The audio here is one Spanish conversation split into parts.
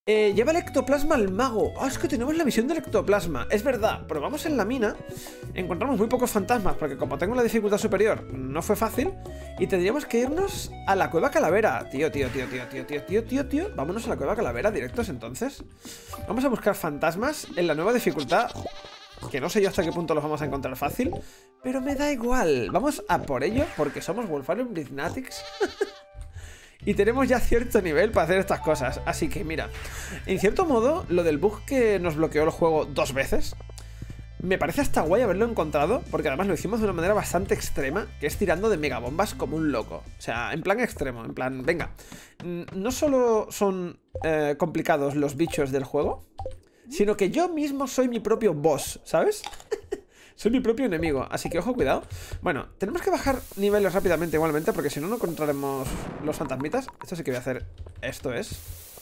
Lleva el ectoplasma al mago. Ah, es que tenemos la misión del ectoplasma. Es verdad, probamos en la mina. Encontramos muy pocos fantasmas, porque como tengo la dificultad superior, no fue fácil. Y tendríamos que irnos a la cueva calavera. Tío. Vámonos a la cueva calavera directos entonces. Vamos a buscar fantasmas en la nueva dificultad, que no sé yo hasta qué punto los vamos a encontrar fácil, pero me da igual. Vamos a por ello, porque somos Wolfarium Prismatics. Y tenemos ya cierto nivel para hacer estas cosas. Así que mira, en cierto modo, lo del bug que nos bloqueó el juego 2 veces, me parece hasta guay haberlo encontrado, porque además lo hicimos de una manera bombas extrema, que es tirando de megabombas como un loco. O sea, en plan extremo, en plan, venga. No solo son complicados los bichos del juego, sino que yo mismo soy mi propio boss, ¿sabes? Soy mi propio enemigo, así que ojo, cuidado. Bueno, tenemos que bajar niveles rápidamente igualmente, porque si no, no encontraremos los fantasmitas. Esto sí que voy a hacer. Esto es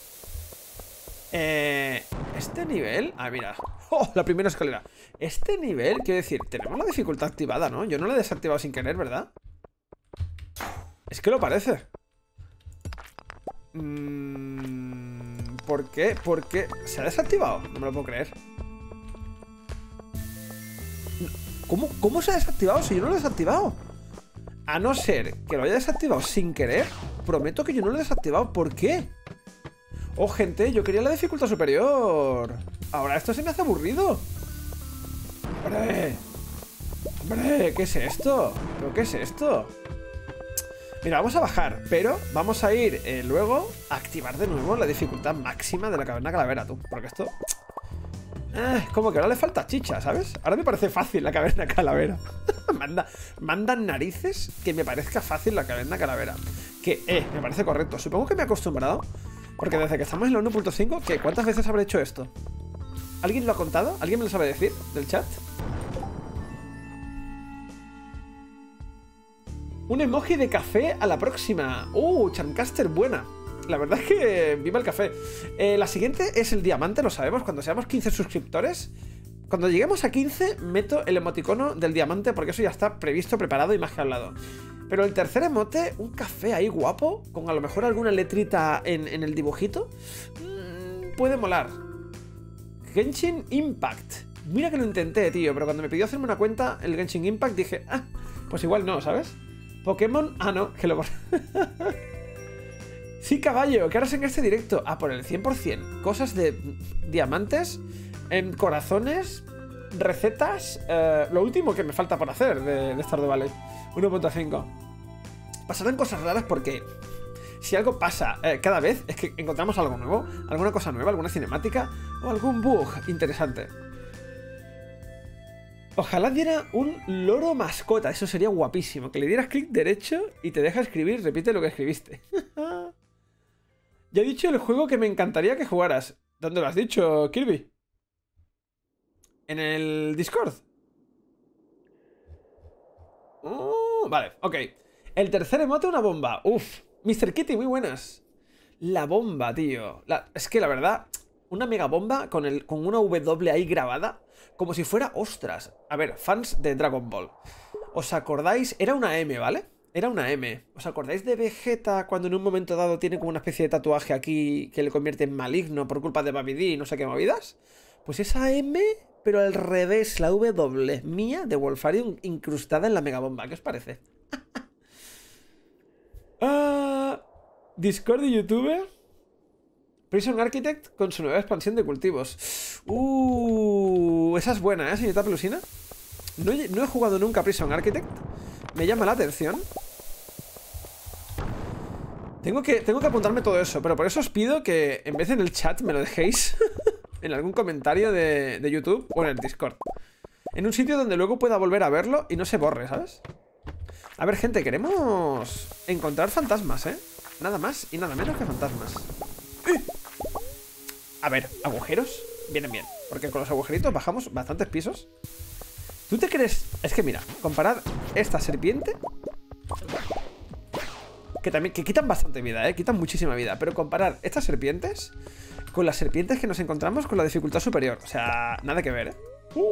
este nivel. Ah, mira. ¡Oh! La primera escalera. Este nivel, quiero decir, tenemos la dificultad activada, ¿no? Yo no la he desactivado sin querer, ¿verdad? Es que lo parece. ¿Por qué? ¿Por qué? ¿Se ha desactivado? No me lo puedo creer. ¿Cómo se ha desactivado si yo no lo he desactivado? A no ser que lo haya desactivado sin querer, prometo que yo no lo he desactivado. ¿Por qué? Oh, gente, yo quería la dificultad superior. Ahora esto se me hace aburrido. Hombre, ¿qué es esto? ¿Pero qué es esto? Mira, vamos a bajar, pero vamos a ir luego a activar de nuevo la dificultad máxima de la caverna calavera, tú. Porque esto... como que ahora le falta chicha, ¿sabes? Ahora me parece fácil la caverna calavera. Mandan narices que me parezca fácil la caverna calavera. Que, me parece correcto. Supongo que me he acostumbrado, porque desde que estamos en la 1.5, ¿qué? ¿Cuántas veces habré hecho esto? ¿Alguien lo ha contado? ¿Alguien me lo sabe decir del chat? Un emoji de café a la próxima. Charmcaster buena. La verdad es que viva el café. La siguiente es el diamante, lo sabemos. Cuando seamos 15 suscriptores, cuando lleguemos a 15, meto el emoticono del diamante, porque eso ya está previsto, preparado y más que hablado. Pero el tercer emote, un café ahí guapo, con a lo mejor alguna letrita en el dibujito, puede molar. Genshin Impact. Mira que lo intenté, tío, pero cuando me pidió hacerme una cuenta, el Genshin Impact, dije, pues igual no, ¿sabes? Pokémon, no, que lo... Sí, caballo, ¿qué harás en este directo? Por el 100%. Cosas de diamantes, corazones, recetas. Lo último que me falta por hacer de Stardew Valley 1.5. Pasarán cosas raras porque si algo pasa cada vez es que encontramos algo nuevo, alguna cosa nueva, alguna cinemática o algún bug interesante. Ojalá diera un loro mascota, eso sería guapísimo. Que le dieras clic derecho y te deja escribir, repite lo que escribiste. Ya he dicho el juego que me encantaría que jugaras. ¿Dónde lo has dicho, Kirby? ¿En el Discord? Vale, ok. El tercer emote, una bomba. Uf, Mr. Kitty, muy buenas. La bomba, tío. Es que la verdad, una mega bomba con una W ahí grabada, como si fuera, ostras. A ver, fans de Dragon Ball, ¿os acordáis? Era una M, ¿vale? Era una M. ¿Os acordáis de Vegeta cuando en un momento dado tiene como una especie de tatuaje aquí que le convierte en maligno por culpa de Babidi y no sé qué movidas? Pues esa M, pero al revés, la W mía de Wolfarium incrustada en la megabomba. ¿Qué os parece? Discord y YouTube. Prison Architect con su nueva expansión de cultivos. Esa es buena, señorita Pelusina. No he jugado nunca a Prison Architect. Me llama la atención. Tengo que apuntarme todo eso, pero por eso os pido que en vez en el chat me lo dejéis en algún comentario de YouTube o en el Discord. En un sitio donde luego pueda volver a verlo y no se borre, ¿sabes? A ver, gente, queremos encontrar fantasmas, ¿eh? Nada más y nada menos que fantasmas. A ver, agujeros vienen bien, porque con los agujeritos bajamos bastantes pisos. ¿Tú te crees? Es que mira, comparad esta serpiente, que quitan bastante vida, quitan muchísima vida. Pero comparar estas serpientes con las serpientes que nos encontramos con la dificultad superior. O sea, nada que ver,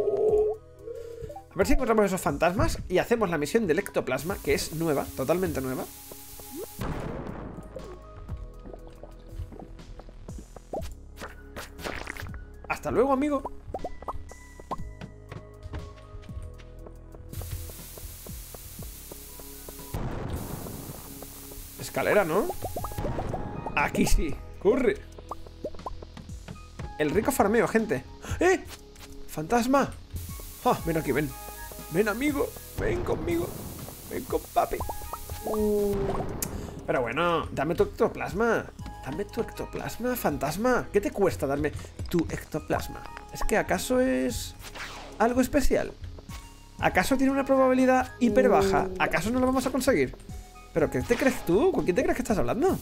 A ver si encontramos esos fantasmas y hacemos la misión del ectoplasma, que es nueva, totalmente nueva. Hasta luego, amigo. Escalera, ¿no? Aquí sí. Corre. El rico farmeo, gente. ¡Eh! ¡Fantasma! ¡Ah! Ven aquí, ven. Ven, amigo. Ven conmigo. Ven con papi. Pero bueno, dame tu ectoplasma. Dame tu ectoplasma, fantasma. ¿Qué te cuesta darme tu ectoplasma? ¿Es que acaso es algo especial? ¿Acaso tiene una probabilidad hiper baja? ¿Acaso no lo vamos a conseguir? ¿Pero qué te crees tú? ¿Con quién te crees que estás hablando?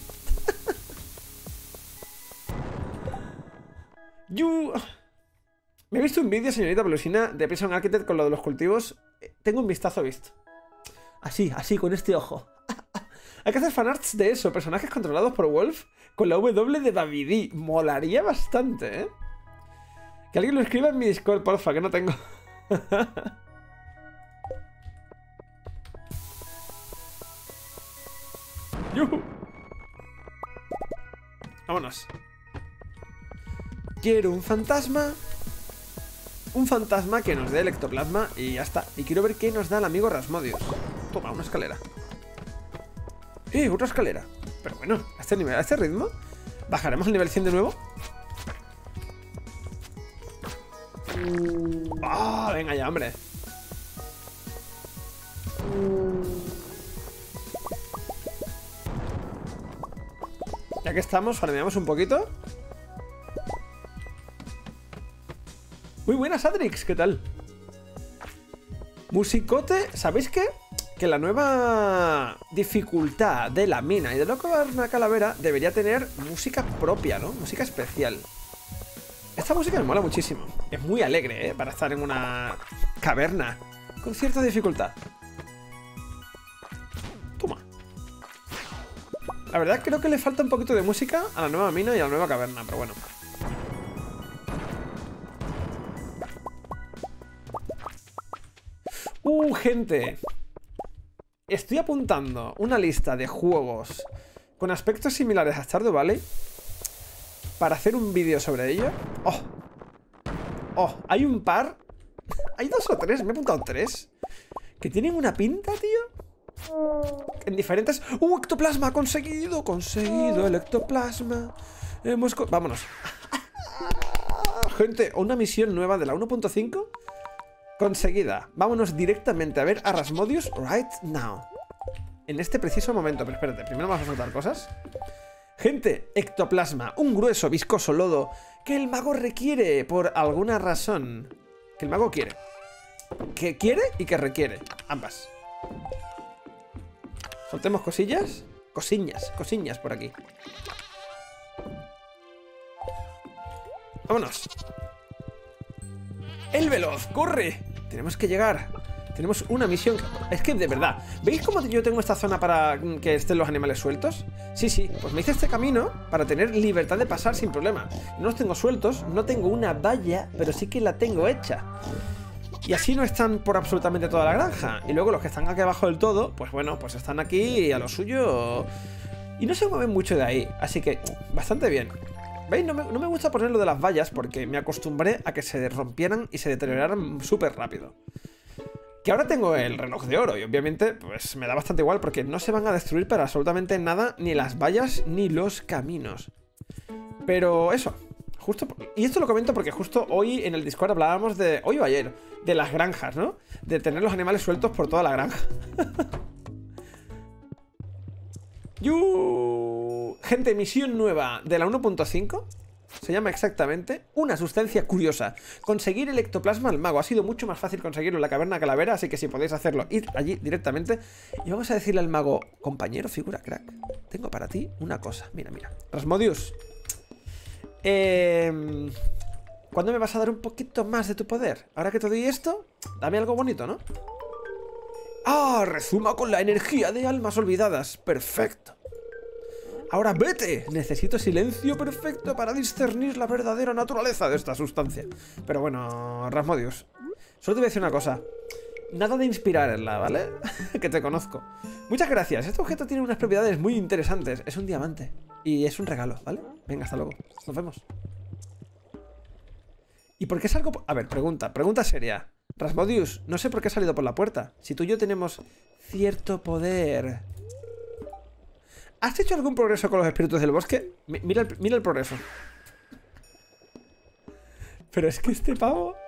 Me he visto un vídeo, señorita Pelusina, de Prison Architect con lo de los cultivos. Tengo un vistazo visto. Así, con este ojo. Hay que hacer fanarts de eso, personajes controlados por Wolf con la W de Babidi. Molaría bastante, ¿eh? Que alguien lo escriba en mi Discord, porfa, que no tengo. ¡Yuhu! Vámonos. Quiero un fantasma. Un fantasma que nos dé el ectoplasma y ya está. Y quiero ver qué nos da el amigo Rasmodius. Toma, una escalera. Otra escalera. Pero bueno, a este nivel, a este ritmo, ¿bajaremos el nivel 100 de nuevo? ¡Ah! Venga ya, hombre. Ya que estamos, farmeamos un poquito. Muy buenas, Adrix, ¿qué tal? Musicote, ¿sabéis qué? Que la nueva dificultad de la mina y de la caverna calavera debería tener música propia, ¿no? Música especial. Esta música me mola muchísimo. Es muy alegre, ¿eh? Para estar en una caverna con cierta dificultad. Toma. La verdad creo que le falta un poquito de música a la nueva mina y a la nueva caverna, pero bueno. Gente. Estoy apuntando una lista de juegos con aspectos similares a Stardew Valley para hacer un vídeo sobre ello. Hay un par. Hay 2 o 3, me he apuntado 3 que tienen una pinta, tío. En diferentes... ¡Ectoplasma! ¡Conseguido! ¡Conseguido el ectoplasma! Vámonos. Gente, una misión nueva de la 1.5 conseguida. Vámonos directamente a ver a Rasmodius right now. En este preciso momento. Pero espérate, primero vamos a soltar cosas. Gente, ectoplasma, un grueso, viscoso lodo que el mago requiere por alguna razón. Que el mago quiere. Que quiere y que requiere. Ambas. Soltemos cosillas. Cosillas por aquí. Vámonos. ¡El veloz! ¡Corre! Tenemos que llegar. Tenemos una misión. Es que, de verdad, ¿veis cómo yo tengo esta zona para que estén los animales sueltos? Sí, pues me hice este camino para tener libertad de pasar sin problema. No los tengo sueltos, no tengo una valla, pero sí que la tengo hecha. Y así no están por absolutamente toda la granja. Y luego los que están aquí abajo del todo, pues bueno, pues están aquí a lo suyo. Y no se mueven mucho de ahí. Así que, bastante bien. ¿Veis? No me gusta poner lo de las vallas porque me acostumbré a que se rompieran y se deterioraran súper rápido. Que ahora tengo el reloj de oro y obviamente pues me da bastante igual porque no se van a destruir para absolutamente nada, ni las vallas ni los caminos. Pero eso, justo... Y esto lo comento porque justo hoy en el Discord hablábamos de... Hoy o ayer, de las granjas, ¿no? De tener los animales sueltos por toda la granja. Gente, misión nueva de la 1.5. Se llama exactamente una sustancia curiosa. Conseguir el ectoplasma al mago. Ha sido mucho más fácil conseguirlo en la caverna calavera, así que si podéis hacerlo, id allí directamente. Y vamos a decirle al mago: compañero, figura crack, tengo para ti una cosa. Mira, Rasmodius, ¿cuándo me vas a dar un poquito más de tu poder? Ahora que te doy esto, dame algo bonito, ¿no? ¡Ah! Rezuma con la energía de almas olvidadas. Perfecto. Ahora vete. Necesito silencio perfecto para discernir la verdadera naturaleza de esta sustancia. Pero bueno, Rasmodius, solo te voy a decir una cosa. Nada de inspirarla, ¿vale? Que te conozco. Muchas gracias. Este objeto tiene unas propiedades muy interesantes. Es un diamante. Y es un regalo, ¿vale? Venga, hasta luego. Nos vemos. ¿Y por qué salgo? A ver, pregunta seria. Rasmodius, no sé por qué he salido por la puerta. Si tú y yo tenemos cierto poder. ¿Has hecho algún progreso con los espíritus del bosque? Mira el progreso. Pero es que este pavo...